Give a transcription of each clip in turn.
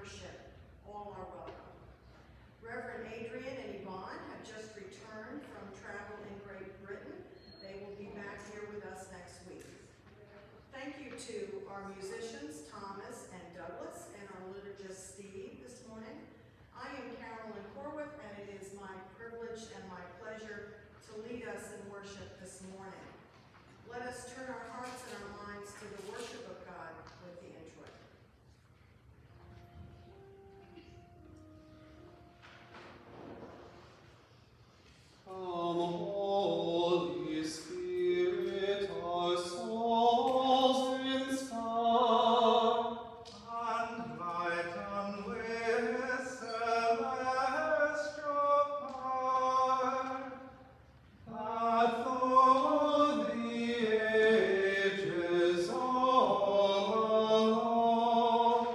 worship. All are welcome. Reverend Adrian and Yvonne have just returned from travel in Great Britain. They will be back here with us next week. Thank you to our musicians, Thomas and Douglas, and our liturgist, Steve, this morning. I am Carolyn Corwith, and it is my privilege and my pleasure to lead us in worship this morning. Let us turn our hearts and our minds to the worship of God with the introit. Come, Holy Spirit, our souls inspire, and lighten with celestial fire, that though the ages all along,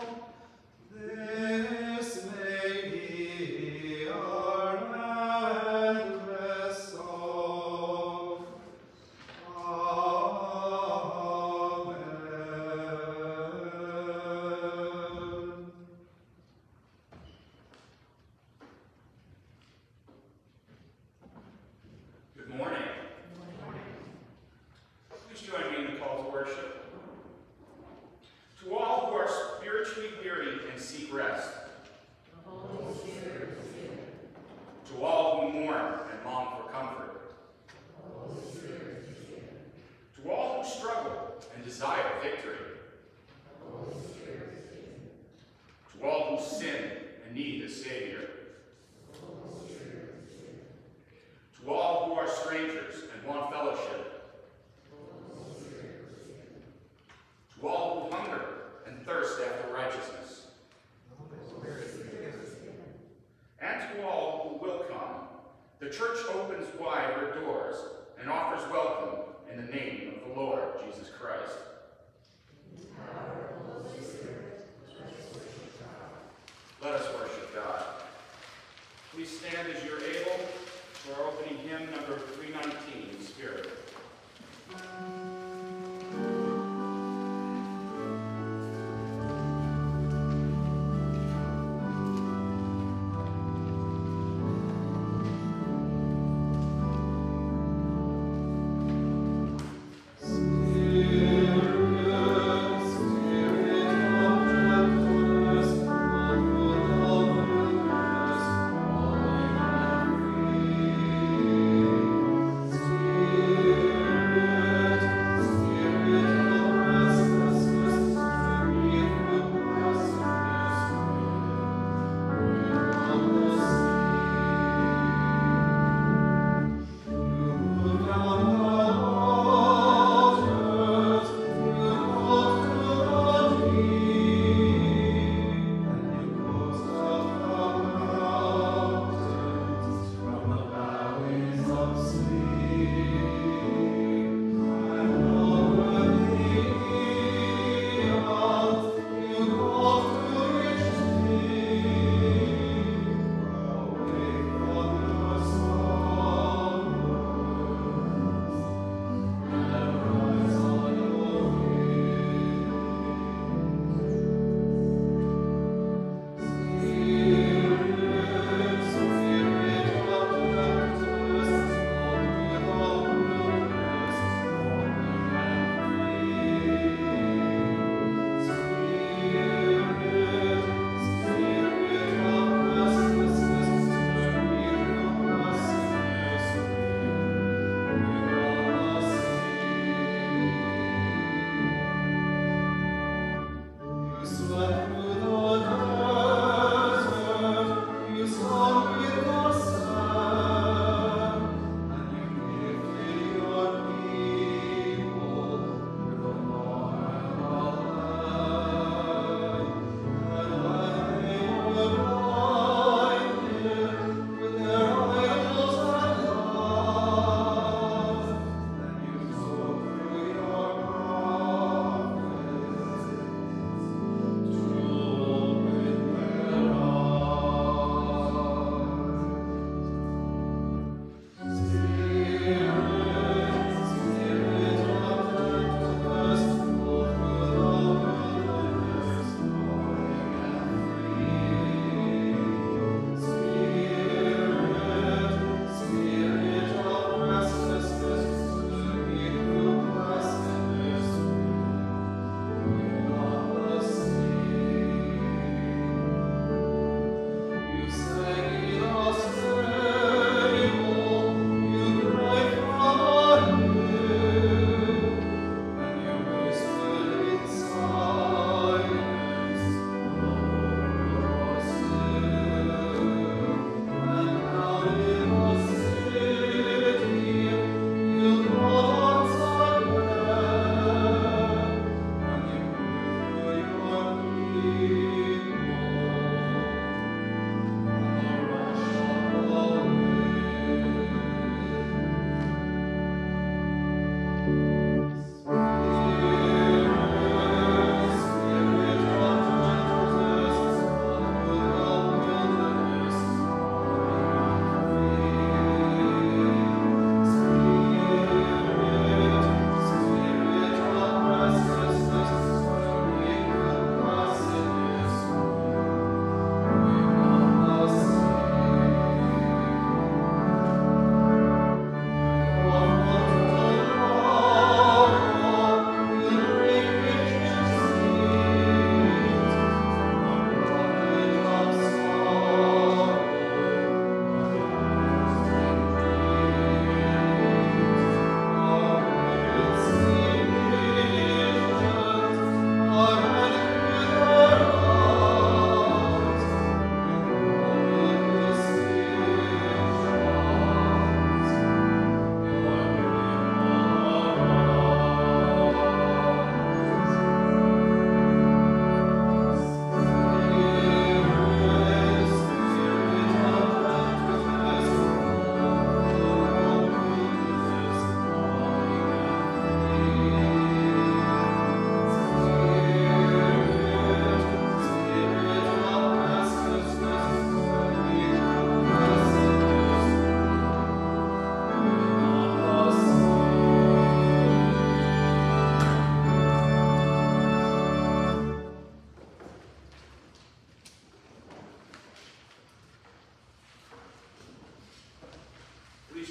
this may be our endless song. Amen. Good morning. Please join me in the call to worship. To all who are spiritually weary and seek rest. To all who mourn and long for comfort. To all who struggle and desire victory. To all who sin and need a Savior. To all who are strangers and want fellowship. To all who hunger and thirst after righteousness. And to all who will come, the church opens wide her doors and offers welcome in the name of the Lord Jesus Christ. Let us worship God. Please stand as you're able for our opening hymn number 319, Spirit. To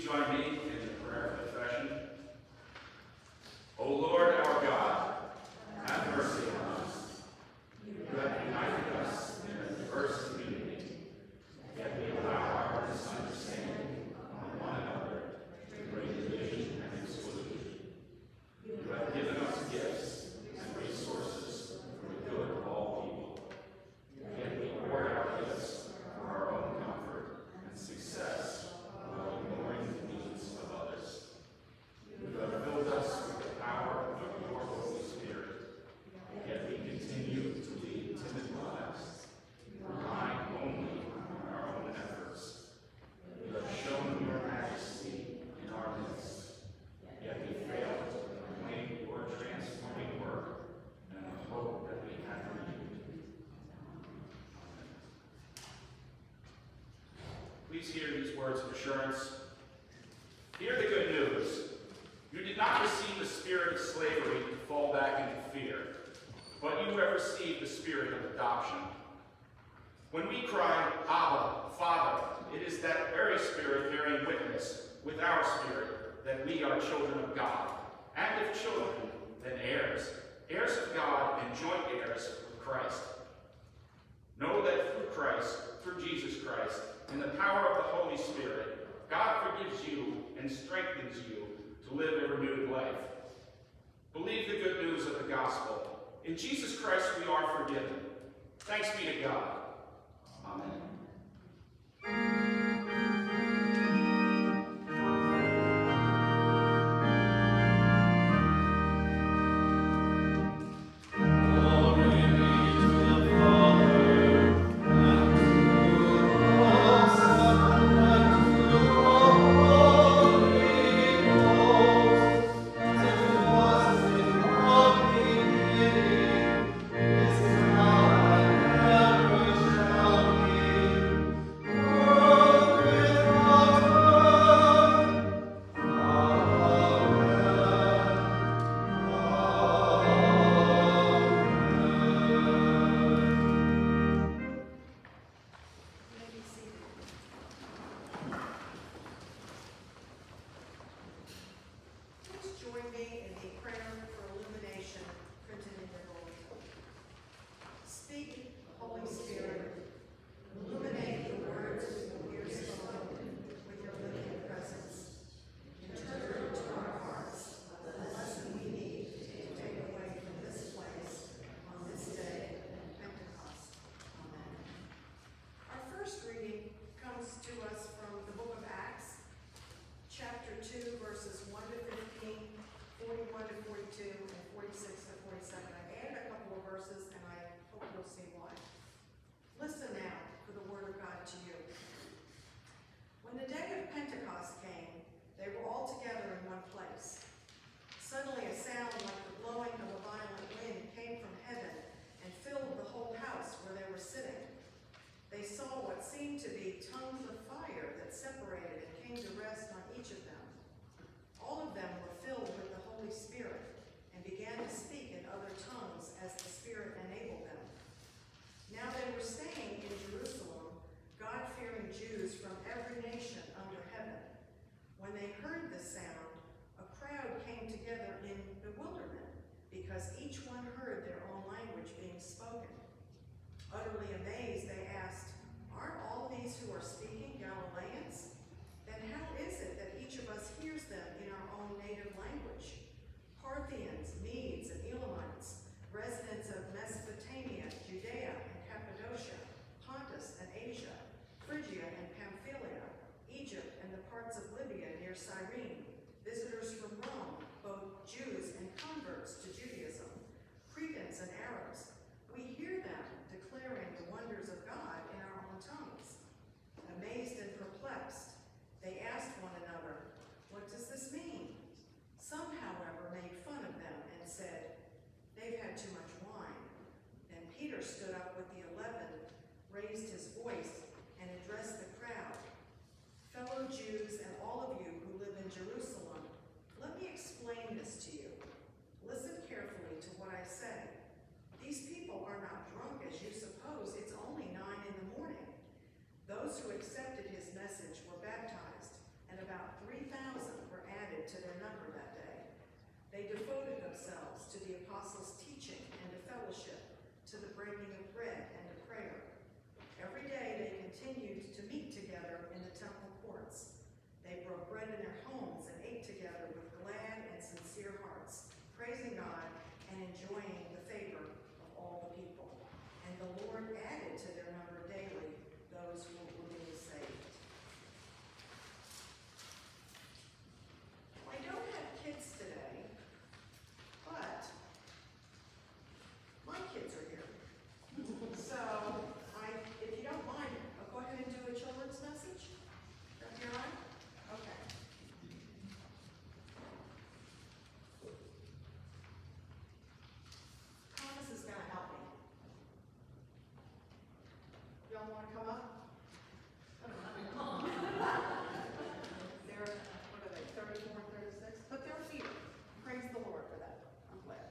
join me in the prayer of confession. O Lord our God, have mercy on us. You have united us in a diverse community, yet we allow our misunderstanding on one another to bring division and exclusion. You have given us gifts and resources for the good of all people, yet we hoard our gifts for our own comfort and success while ignoring the needs of others. You have filled us with the power of your Holy Spirit, yet we continue to lead timid lives, relying only on our own efforts. You have shown your majesty in our midst, yet we fail to proclaim your transforming work and the hope that we have in you. Please hear these words of assurance. Hear the good news. You did not receive the spirit of slavery to fall back into fear, but you have received the spirit of adoption. When we cry, Abba, Father, it is that very spirit bearing witness with our spirit that we are children of God, and if children, then heirs, heirs of God and joint heirs with Christ. Know that through Christ, through Jesus Christ, in the power of the Holy Spirit, God forgives you and strengthens you to live a renewed life. Believe the good news of the gospel. In Jesus Christ we are forgiven. Thanks be to God. Amen. Listen now for the word of God to you. When the day of Pentecost came, they were all together in one place. Suddenly a sound like the blowing of a violent wind came from heaven and filled the whole house where they were sitting. They saw what seemed to be tongues of fire that separated and came to rest on each of them. All of them were filled with the Holy Spirit and began to speak in other tongues as the Spirit enabled them. Now they were staying in Jerusalem, God-fearing Jews from every nation under heaven. When they heard the sound, a crowd came together in Lord added to their number daily those who were being saved. I don't have kids today, but my kids are here. So, if you don't mind, I'll go ahead and do a children's message. That be all right? Okay. Thomas is going to help me. Y'all want to come up? They're, what are they, 34 and 36? But they're here. Praise the Lord for that. I'm glad.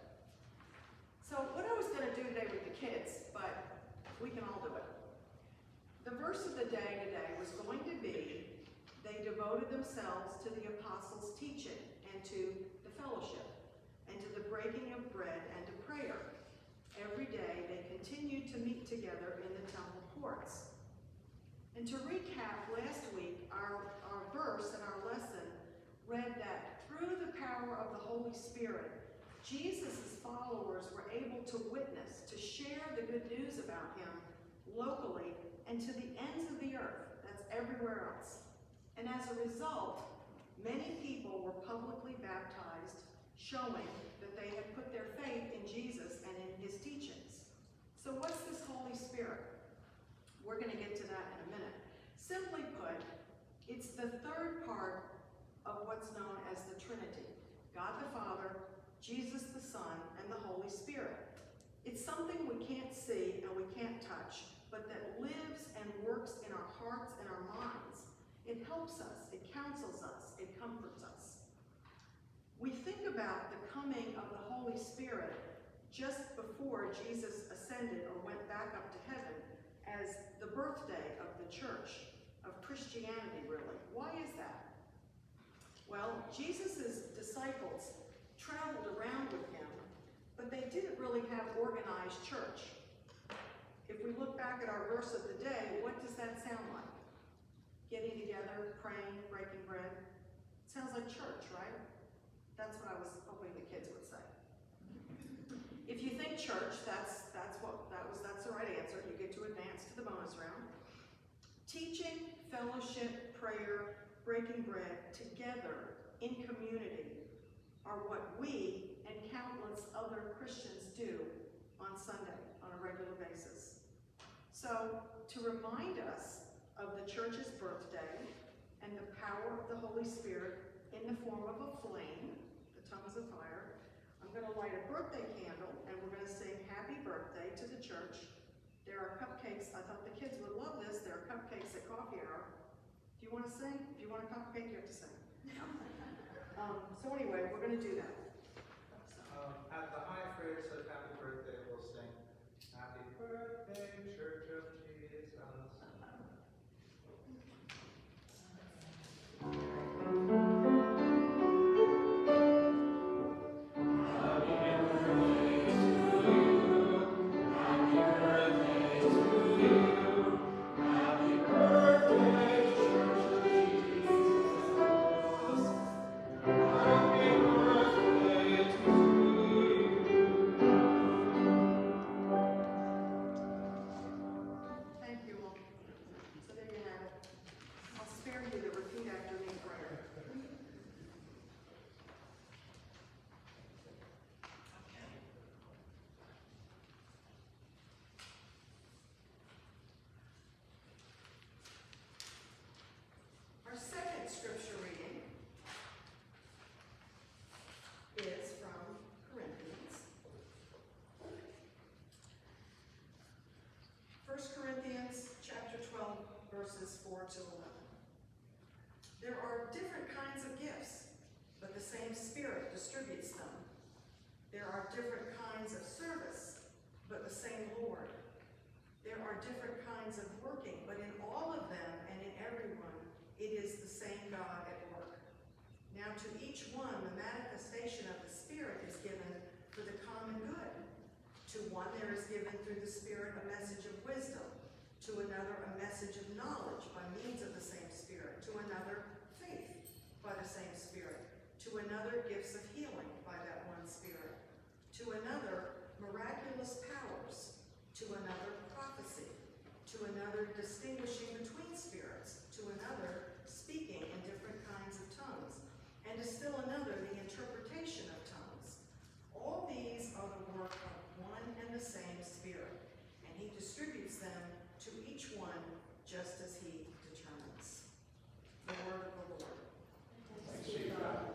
So what I was going to do today with the kids, but we can all do it. The verse of the day today was going to be, they devoted themselves to the apostles' teaching and to the fellowship and to the breaking of bread and to prayer. Every day they continued to meet together in the temple courts. And to recap, last week, our verse and our lesson read that through the power of the Holy Spirit, Jesus' followers were able to witness, to share the good news about him locally and to the ends of the earth. That's everywhere else. And as a result, many people were publicly baptized, showing that they had put their faith in Jesus and in his teachings. So what's this Holy Spirit? We're going to get to that in a minute. Simply put, it's the third part of what's known as the Trinity. God the Father, Jesus the Son, and the Holy Spirit. It's something we can't see and we can't touch, but that lives and works in our hearts and our minds. It helps us, it counsels us, it comforts us. We think about the coming of the Holy Spirit just before Jesus ascended or went back up to heaven as the birthday of the church, of Christianity really. Why is that? Well, Jesus' disciples traveled around with him, but they didn't really have organized church. If we look back at our verse of the day, what does that sound like? Getting together, praying, breaking bread. Sounds like church, right? That's what I was hoping the kids would say. If you think church, that's the right answer. You get to advance to the bonus round. Teaching, fellowship, prayer, breaking bread together in community are what we and countless other Christians do on Sunday on a regular basis. So, to remind us of the church's birthday and the power of the Holy Spirit in the form of a flame, the tongues of fire, I'm going to light a birthday candle and we're going to sing happy birthday to the church. There are cupcakes. I thought the kids would love this. There are cupcakes at coffee hour. Do you want to sing? If you want a cupcake, you have to sing. So anyway, we're going to do that. At the high phrase of happy birthday, we'll sing, Happy Birthday, Church of Jesus. Scripture reading is from Corinthians. 1 Corinthians chapter 12, verses 4 to 11. There are different kinds of gifts, but the same Spirit distributes them. There are different kinds of service, but the same Lord. There are different kinds of working, but in all of them and in everyone, it is the same God at work. Now to each one, the manifestation of the Spirit is given for the common good. To one there is given through the Spirit a message of wisdom, to another a message of knowledge by means of the same Spirit, to another faith by the same Spirit, to another gifts of healing by that one Spirit, to another miraculous powers, to another prophecy, to still another the interpretation of tongues. All these are the work of one and the same Spirit, and he distributes them to each one just as he determines. The word of the Lord. Thanks be to God.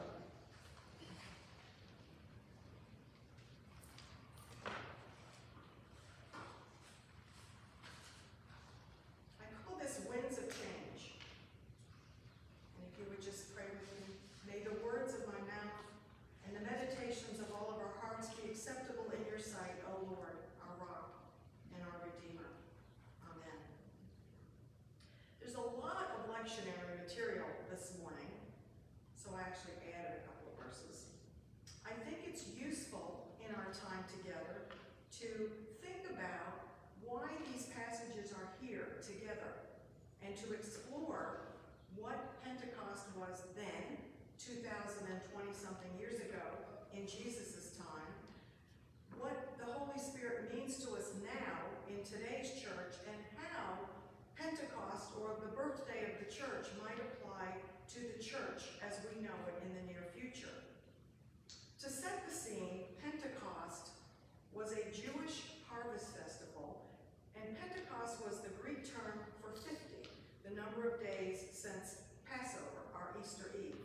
I call this winds of change. And if you would just pray with me, may the words of my mouth and the meditations of all of our hearts be acceptable in your sight, O Lord, our rock and our Redeemer. Amen. There's a lot of lectionary material this morning, so I actually added a couple of verses. I think it's useful in our time together to think about why these passages are here together and to explore what Pentecost was then, 2020-something years ago, in Jesus' time, what the Holy Spirit means to us now in today's church, and how Pentecost, or the birthday of the church, might apply to the church as we know it in the near future. To set the scene, Pentecost was a Jewish harvest festival, and Pentecost was the Greek term for 50, the number of days since Passover, our Easter Eve.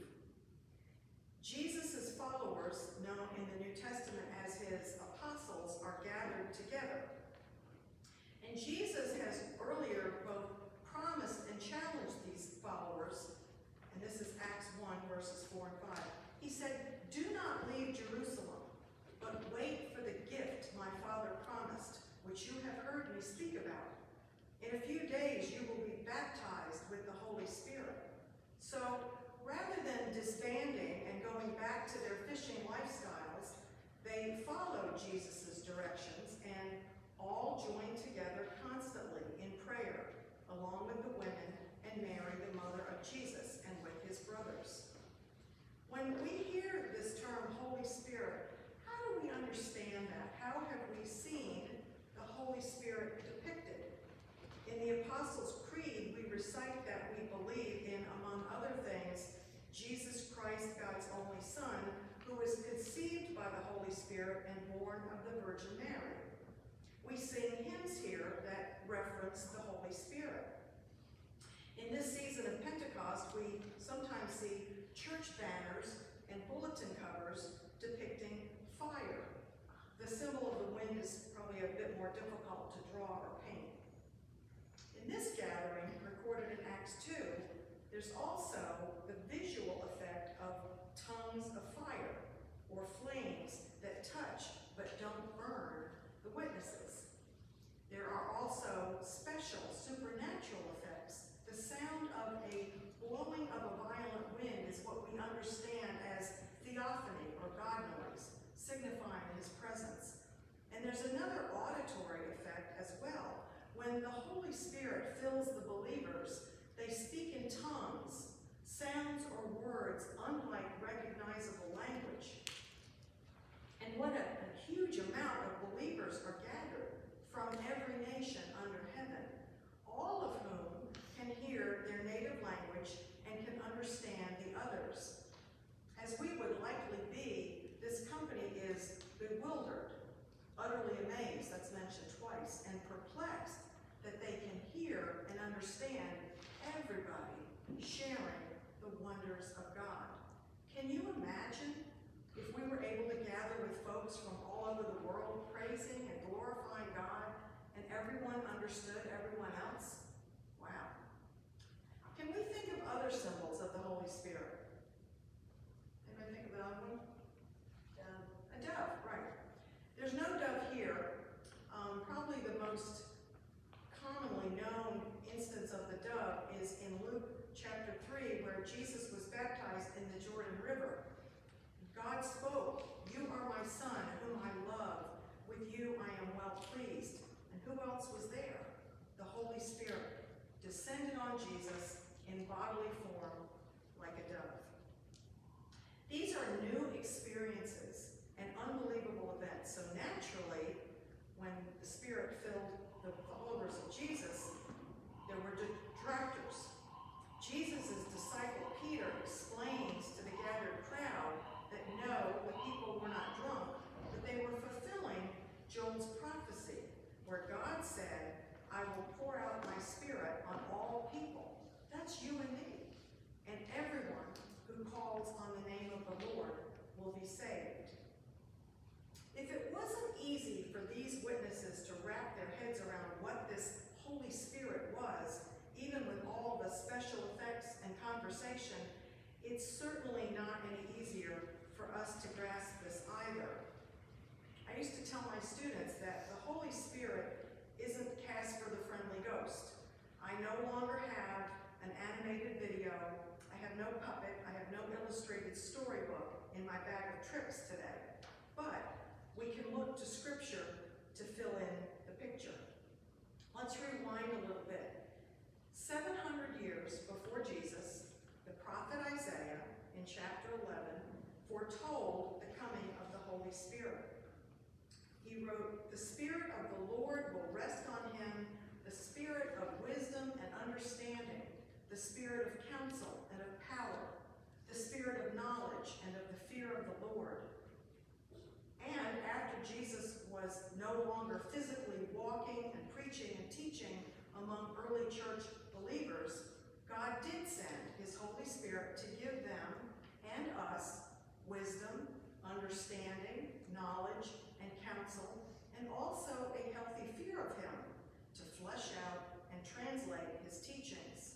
Jesus' followers, known in the New Testament as his apostles, are gathered together. And Jesus has earlier both promised and challenged these followers, and this is Acts 1, verses 4 and 5. He said, "Do not leave Jerusalem, but wait for the gift my Father promised, which you have heard me speak about. In a few days you will be baptized with the Holy Spirit." So, rather than disbanding and going back to their fishing lifestyles, they followed Jesus' directions and all joined together constantly in prayer, along with the women and Mary, the mother of Jesus, and with his brothers. When we hear this term Holy Spirit, how do we understand that? How have we seen the Holy Spirit depicted? In the Apostles' Creed, we recite that we believe in, among other things, Jesus Christ, God's only Son, who was conceived by the Holy Spirit and born of the Virgin Mary. We sing hymns here that reference the Holy Spirit. In this season of Pentecost, we sometimes see church banners and bulletin covers depicting fire. The symbol of the wind is probably a bit more difficult to draw or paint. In this gathering, recorded in Acts 2, there's also the visual effect of tongues of fire, or flames that touch but don't burn the witnesses. There are also special supernatural effects. The sound of a blowing of a violent wind is what we understand as theophany, or God noise, signifying his presence. And there's another auditory effect as well. When the Holy Spirit fills the believers, they speak in tongues, sounds or words unlike recognizable language. And what a huge amount of believers are gathered from every nation under heaven, all of whom can hear their native language and can understand the others. As we would likely be, this company is bewildered, utterly amazed, that's mentioned twice, and perplexed that they can hear and understand everybody sharing the wonders of God. Can you imagine if we were able to gather with folks from all over the world praising and glorifying God, and everyone understood everyone else? Wow. Can we think of other symbols of the Holy Spirit? Anybody think of another one? A dove, right. There's no dove here. Probably the most commonly known instance of the dove is in Luke chapter 3, where Jesus was baptized in the Jordan River. God spoke, "You are my son, whom I love. With you I am well pleased." And who else was there? The Holy Spirit descended on Jesus in bodily form like a dove. These are new experiences and unbelievable events. So naturally, when the Spirit filled the followers of Jesus, there were detractors. Jesus' disciple Peter explains to the gathered crowd That's you and me. And everyone who calls on the name of the Lord will be saved. If it wasn't easy for these witnesses to wrap their heads around what this Holy Spirit was, even with all the special effects and conversation, it's certainly not any easier for us to grasp this either. I used to tell my students that the Holy Spirit isn't Casper the Friendly Ghost. I no longer have an animated video, I have no puppet, I have no illustrated storybook in my bag of tricks today. But we can look to Scripture to fill in the picture. Let's rewind a little bit. 700 years before Jesus, the prophet Isaiah, in chapter 11, foretold the coming of the Holy Spirit. He wrote, "The Spirit of the Lord will rest on him, the Spirit of wisdom and understanding, the Spirit of counsel and of power, the Spirit of knowledge and of the fear of the Lord." And after Jesus was no longer physically walking and preaching and teaching among early church believers, God did send his Holy Spirit to give them and us wisdom, understanding, knowledge, and counsel, and also a healthy fear of him to flesh out and translate his teachings.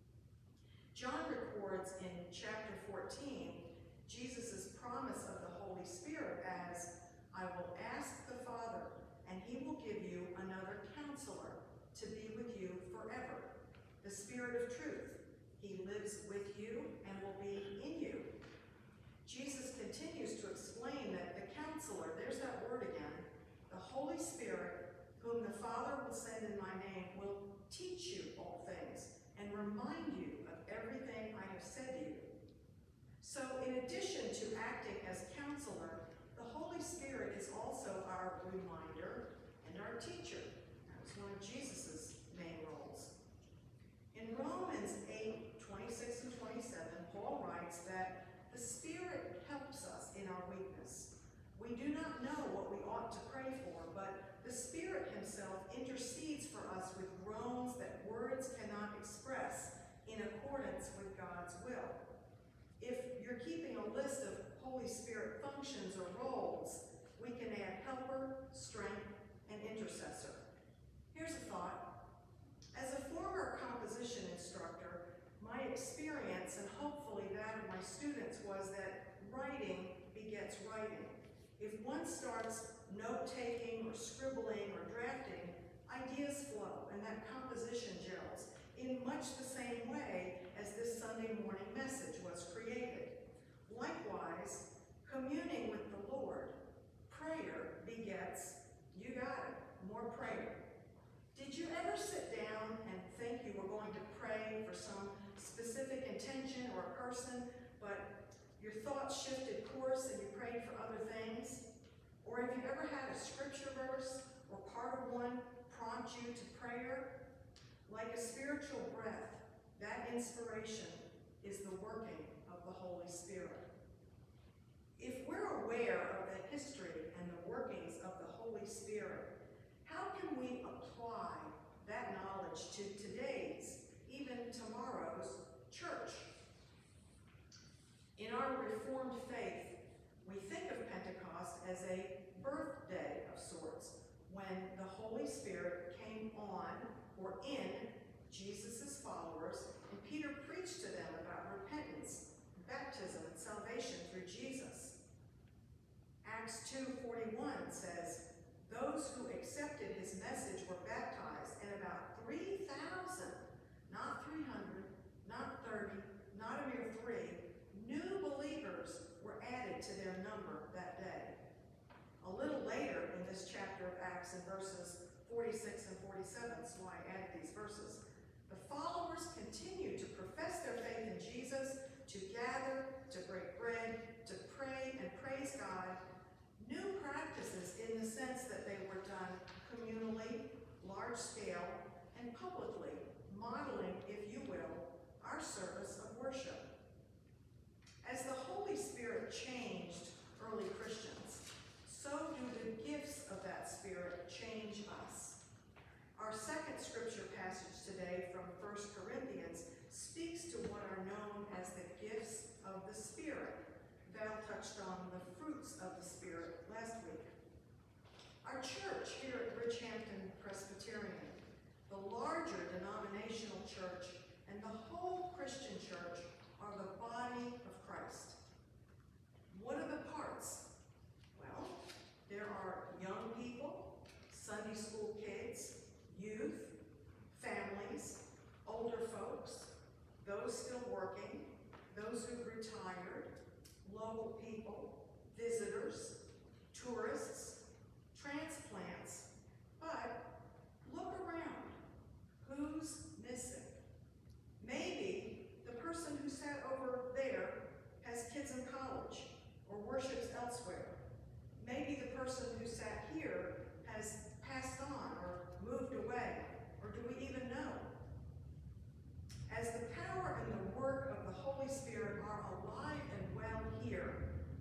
John records in chapter 14 Jesus' promise of the Holy Spirit as, "I will ask the Father, and he will give you another counselor to be with you forever, the Spirit of truth. He lives with you and will be in you." Jesus continues to explain that the counselor, there's that word again, the Holy Spirit, whom the Father will send in my name, will teach you all things and remind you of everything I have said to you. So in addition to acting as counselor, the Holy Spirit is also our reminder and our teacher. That was one of Jesus' main roles. In Romans 8:26 and 27, Paul writes that the Spirit helps us in our weakness. We do not know what we ought to pray for, but the Spirit himself intercedes for us with groans that words cannot express in accordance with God's will. If you're keeping a list of Holy Spirit functions or roles, we can add helper, strength, and intercessor. Here's a thought. As a former composition instructor, my experience, and hopefully that of my students, was that writing begets writing. If one starts note-taking or scribbling or drafting, ideas flow and that composition gels in much the same way as this Sunday morning message was created. Likewise, communing with the Lord, prayer begets, you got it, more prayer. Did you ever sit down and think you were going to pray for some specific intention or person, but your thoughts shifted course and you prayed for other things? Or have you ever had a scripture verse or part of one prompt you to prayer? Like a spiritual breath, that inspiration is the working of the Holy Spirit. If we're aware of the history and the workings of the Holy Spirit, how can we apply that knowledge to today's, even tomorrow's, church? In our Reformed faith, we think of Pentecost as a birthday of sorts, when the Holy Spirit came on or in Jesus' followers, and Peter preached to them about repentance, baptism, and salvation through Jesus. Acts 2:41 says, "Those who accepted his message were baptized, and about 3,000, not 300, not 30, not a mere 3, new believers were added to their number that day." A little later in this chapter of Acts, in verses 46 and 47, that's why I added these verses, the followers continued to profess their faith in Jesus, to gather, to break bread, to pray and praise God. New practices in the sense that they were done communally, large scale, and publicly, modeling, if you will, our service of worship. As the Holy Spirit changed early Christians, so do the gifts of that Spirit change us. Our second scripture passage today from 1 Corinthians speaks Val touched on the fruits of the Spirit last week. Our church here at Bridgehampton Presbyterian, the larger denominational church, and the whole Christian church are the body of Christ. What are the parts? Well, there are young people, Sunday school kids, youth, families, older folks, those still working, those who've retired, local people, visitors, tourists, transplants. But look around. Who's missing? Maybe the person who sat over there has kids in college or worships elsewhere. Maybe the person who sat here has passed on or moved away, or do we even know? As the power and the work of the Holy Spirit are alive and well here,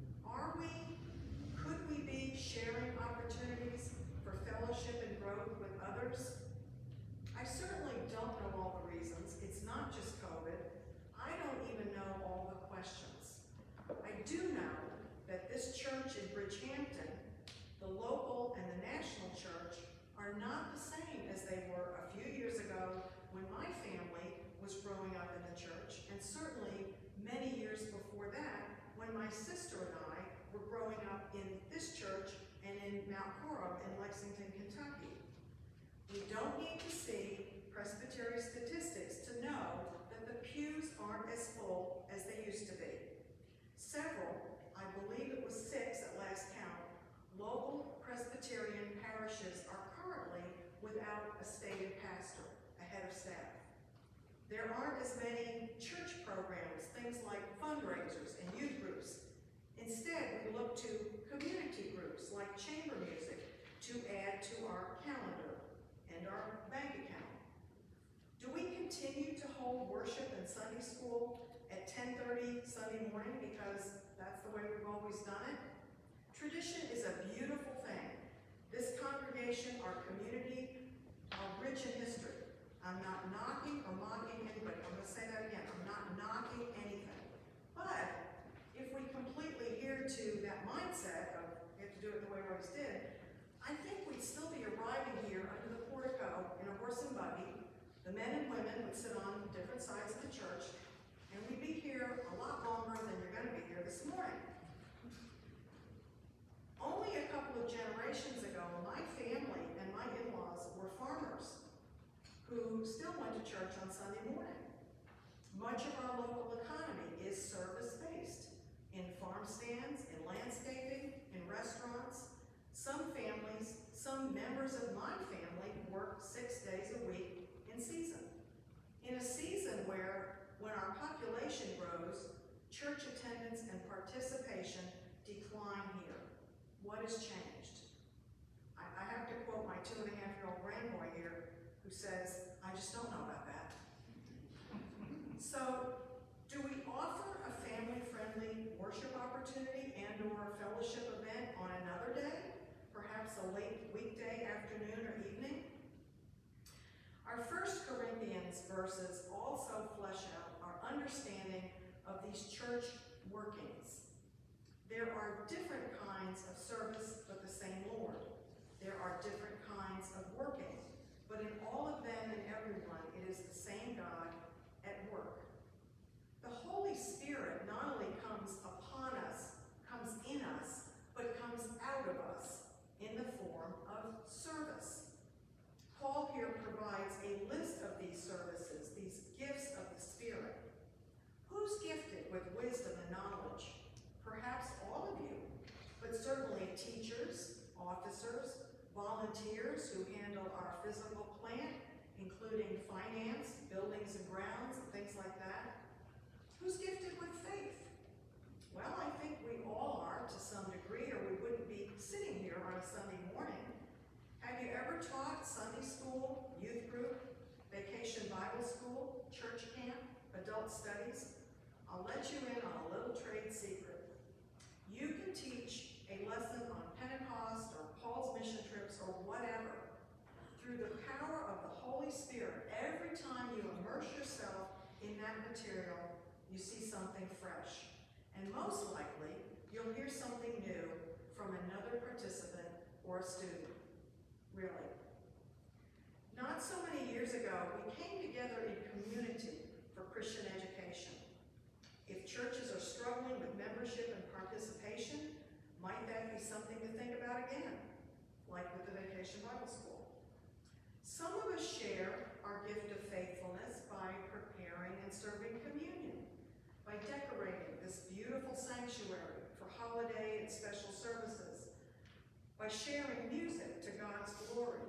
could we be sharing opportunities for fellowship and growth with others? I certainly don't know all the reasons. It's not just COVID. I don't even know all the questions. I do know that this church in Bridgehampton, the local and the national church, are not the same as they were a few years ago when my family was growing up in the church, and certainly many years before that when my sister and I were growing up in this church and in Mount Horeb in Lexington, Kentucky. We don't need to see Presbytery statistics to know that the pews aren't as full as they used to be. Several, I believe it was 6 at last count, local Presbyterian parishes are currently without a stated pastor, a head of staff. There aren't as many church programs, things like fundraisers and youth groups. Instead, we look to community groups like chamber music to add to our calendar and our bank account. Do we continue to hold worship and Sunday school at 10:30 Sunday morning because that's the way we've always done it? Tradition is a beautiful thing. This congregation, our community, are rich in history. I'm not knocking or mocking anybody. I'm going to say that again. I'm not knocking anything. But if we completely adhere to that mindset of we have to do it the way we always did, I think we'd still be arriving here under the portico in a horse and buggy. The men and women would sit on different sides of the church, and we'd be here a lot longer than you're going to be here this morning. Only a couple of generations ago, my family and my in-laws were farmers who still went to church on Sunday morning. Much of our local economy is service-based, in farm stands, in landscaping, in restaurants. Some families, some members of my family work 6 days a week in season. In a season where, when our population grows, church attendance and participation decline here. What has changed? I have to quote my 2.5-year-old grandboy here, who says, I just don't know about that. So, do we offer a family-friendly worship opportunity and/or fellowship event on another day? Perhaps a late weekday afternoon or evening? Our 1 Corinthians verses also flesh out our understanding of these church workings. There are different kinds of service, but the same Lord. There are different kinds of working, but in all of them and everyone, it is the same God at work. The Holy Spirit not only comes upon us, comes in us, but comes out of us in the form of service. Paul here provides a list of these services, these gifts of the Spirit. Who's gifted with wisdom and knowledge? Perhaps all of you, but certainly teachers, officers, volunteers who handle our physical plant, including finance, buildings and grounds, and things like that. Who's gifted with faith? Well, I think we all are to some degree, or we wouldn't be sitting here on a Sunday morning. Have you ever taught Sunday school, youth group, vacation Bible school, church camp, adult studies? I'll let you in on a little trade secret. You can teach a lesson on Pentecost or Paul's mission trips or whatever. Through the power of the Holy Spirit, every time you immerse yourself in that material, you see something fresh. And most likely, you'll hear something new from another participant or a student. Really. Not so many years ago, we came together in community for Christian education. If churches are struggling with membership and participation, might that be something to think about again, like with the Vacation Bible School? Some of us share our gift of faithfulness by preparing and serving communion, by decorating this beautiful sanctuary for holiday and special services, by sharing music to God's glory.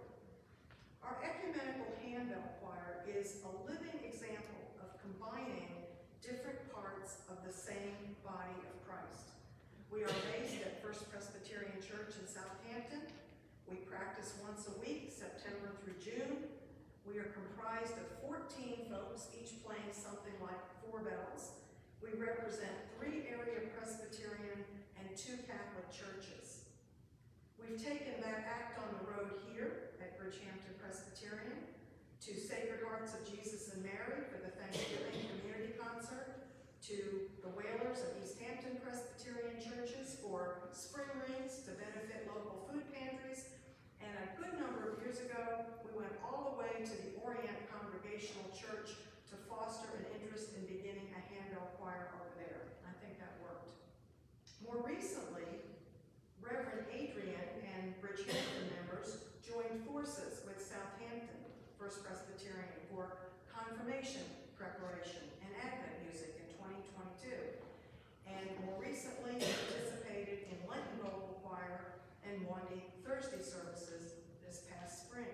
Our ecumenical handbell choir is a living example of combining different parts of the same body of Christ. We are based at First Presbyterian Church in Southampton. We practice once a week, September through June. We are comprised of 14 folks, each playing something like 4 bells. We represent 3 area Presbyterian and 2 Catholic churches. We've taken that act on the road here at Bridgehampton Presbyterian to Sacred Hearts of Jesus and Mary for the Thanksgiving community concert, to the Whalers of East Hampton Presbyterian churches for spring rings to benefit local food pantries, and a good number of years ago, we went all the way to the Orient Congregational Church to foster an interest in beginning a handbell choir over there. I think that worked. More recently, Reverend Adrian and Bridgehampton members joined forces with Southampton First Presbyterian for confirmation preparation and Advent music in 2022. And more recently, participated in Lenten vocal choir and Maundy Thursday services this past spring.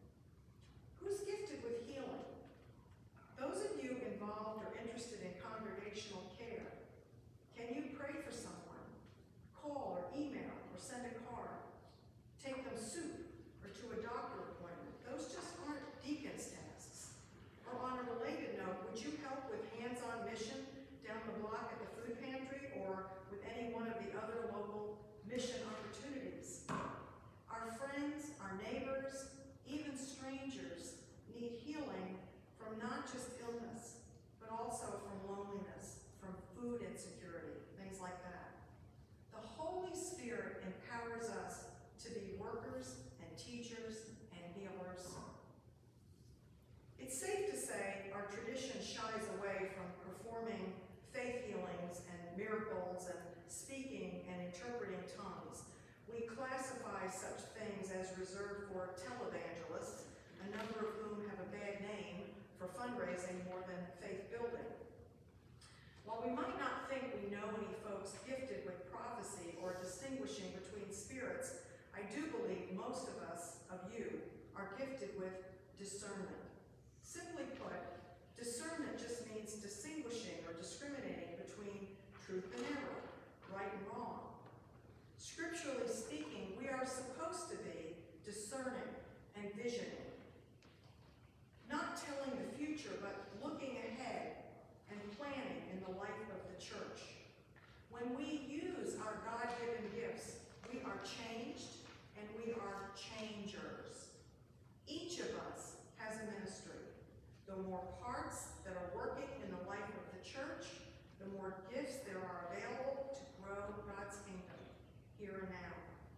Who's gifted with healing? Those of you involved or interested in congregational care, can you pray for someone? Call or email or send a card. Take them soup or to a doctor appointment. Those just aren't deacon's tasks. Or on a related note, would you help with hands-on mission down the block at the food pantry or with any one of the other local mission opportunities? Our friends, our neighbors, even strangers need healing from not just illness, but also from loneliness, from food insecurity, things like that. The Holy Spirit empowers us to be workers and teachers and healers. It's safe to say our tradition shies away from performing faith healings and miracles and speaking and interpreting tongues. We classify such things as reserved for televangelists, a number of whom have a bad name for fundraising more than faith building. While we might not think we know any folks gifted with prophecy or distinguishing between spirits, I do believe most of us, of you, are gifted with discernment. Simply put, discernment just means distinguishing or discriminating between truth and error, right and wrong. Scripturally speaking, we are supposed to be discerning and visioning. Not telling the future, but looking ahead and planning in the life of the church. When we use our God-given gifts, we are changed and we are changers. Each of us has a ministry. The more parts that are working in the life of the church, the more gifts there are available to grow God's kingdom here and now.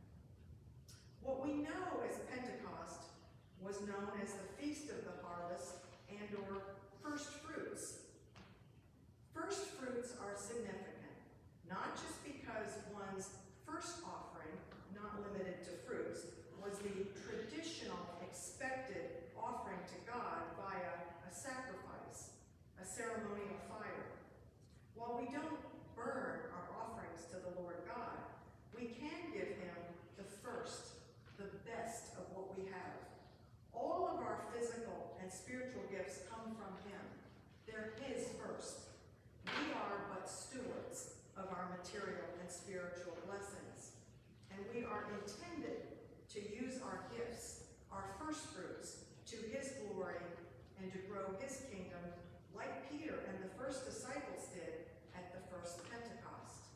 What we know as Pentecost was known as the Feast of the Harvest and or First Fruits. First fruits are significant, not just because one's first offering, not limited to fruits, was the traditional expected offering to God via a sacrifice, a ceremonial fire. While we don't burn our offerings to the Lord God, we can give him the first, the best of what we have. All of our physical and spiritual gifts come from him. They're his first. We are but stewards of our material and spiritual blessings. And we are intended to use our gifts, our first fruits, to his glory and to grow his kingdom like Peter and the first disciples did at the first Pentecost.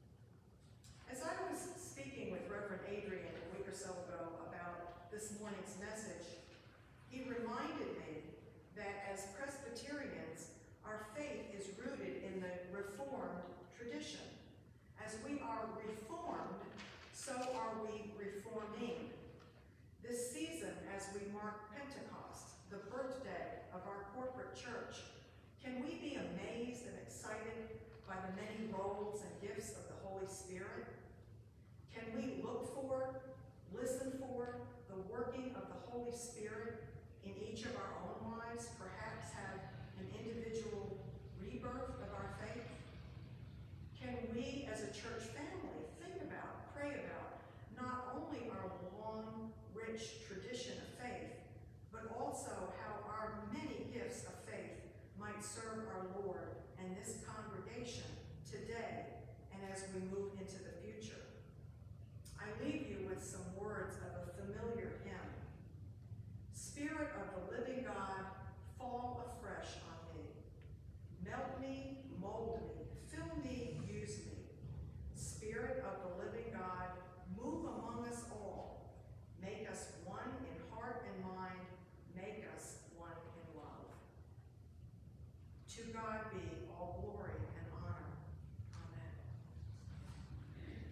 As I was speaking with Reverend Adrian a week or so ago about this morning's message, he reminded me that as Presbyterians, our faith is rooted in the Reformed tradition. As we are so are we reforming. This season, as we mark Pentecost, the birthday of our corporate church, can we be amazed and excited by the many roles and gifts of the Holy Spirit? Can we look for, listen for the working of the Holy Spirit in each of our own lives, perhaps have an individual rebirth of our faith? Can we as a church family think about, pray about, not only our long, rich tradition of faith, but also how our many gifts of faith might serve our Lord and this congregation today and as we move into the future? I leave you with some words of a familiar hymn. Spirit of the living God, fall afresh on me. Melt me, mold me, fill me, use me. Spirit of the living God, move among us all. Make us one in heart and mind. Make us one in love. To God be all glory and honor. Amen.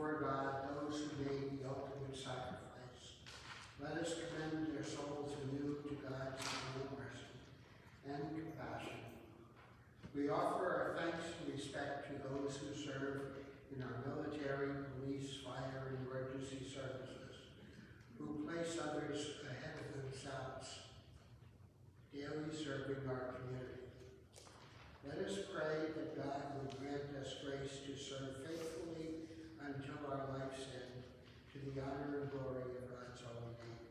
before God those who made the ultimate sacrifice. Let us commend their souls anew to God's eternal mercy and compassion. We offer our thanks and respect to those who serve in our military, police, fire, and emergency services, who place others ahead of themselves, daily serving our community. Let us pray that God will grant us grace to serve faithfully until our life's end, to the honor and glory of God's holy name.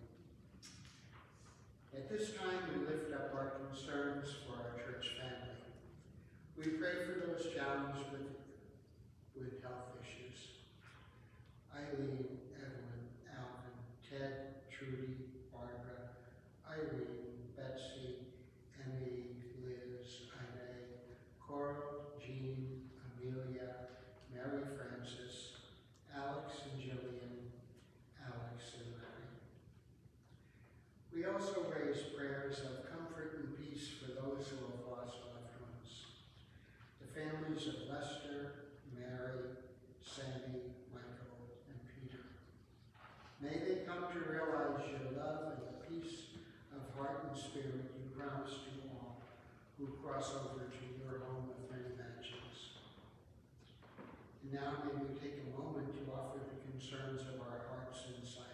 At this time, we lift up our concerns for our church family. We pray for those challenged with health issues. Eileen, Evelyn, Alvin, Ted, Trudy, Barbara, Irene, Betsy, Emmy, Liz, Ine, Coral, Jean, Amelia, Mary Frances, Alex and Jillian, Alex and Larry. We also raise prayers of comfort and peace for those who have lost loved ones. The families of Lester, Mary, Sandy, Michael, and Peter. May they come to realize your love and the peace of heart and spirit you promise to all who cross over to your home of many mansions. And now may we take a moment to offer the concerns of our hearts in silence.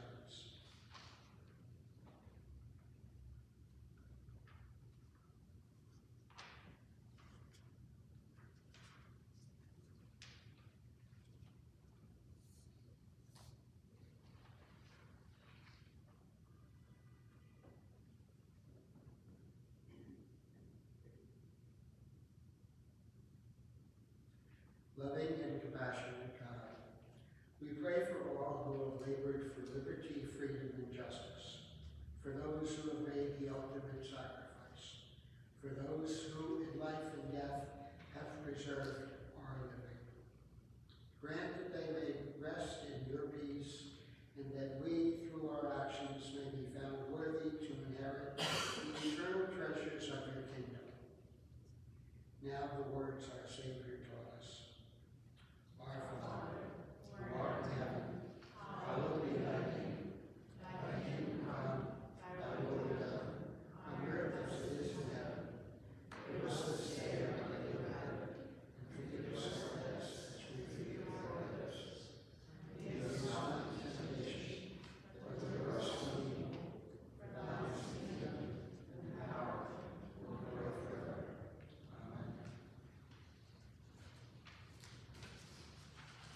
Loving and compassionate God, we pray for all who have labored for liberty, freedom, and justice, for those who have made the ultimate sacrifice, for those who in life and death have preserved our living. Grant that they may rest in your peace, and that we, through our actions, may be found worthy to inherit the eternal treasures of your kingdom. Now the words our Savior taught us. Our Father, who art in heaven, hallowed be thy name. Thy kingdom come, thy will be done, on earth as it is in heaven. Give us this day our daily bread, and forgive us our debts as we forgive our debtors. Lead us not into temptation, but deliver us from evil. For thine is the kingdom, and the power, and the glory forever. Amen.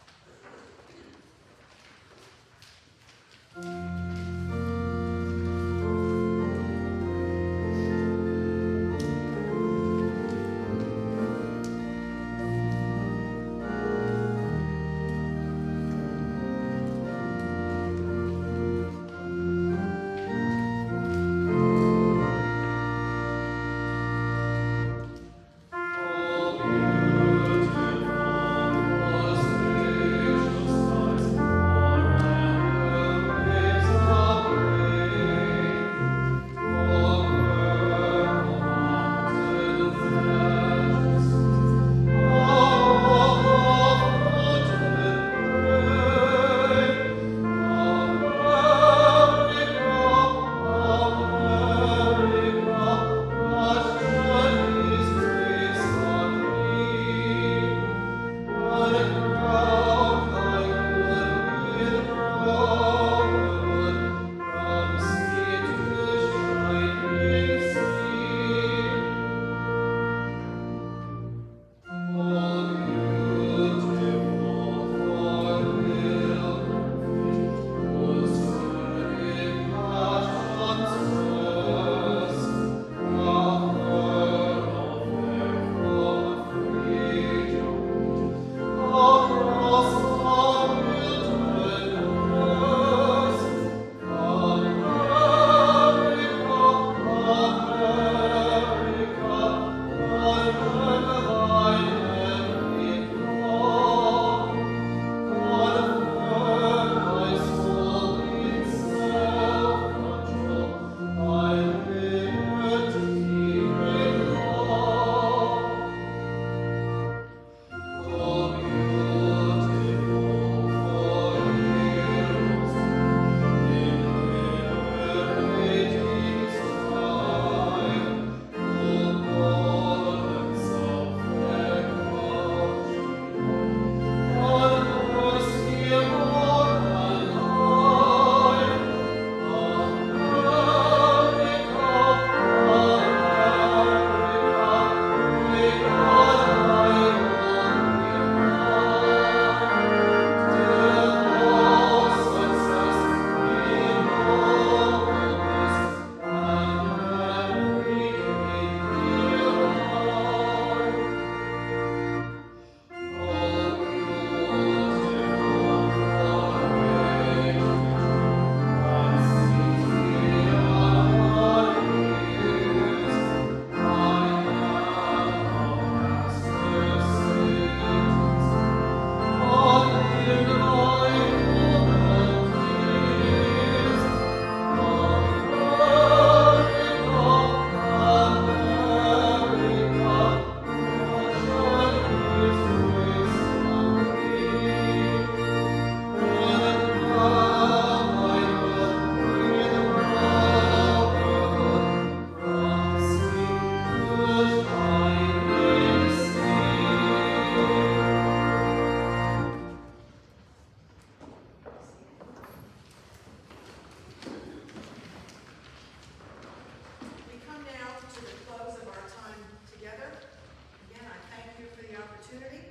opportunity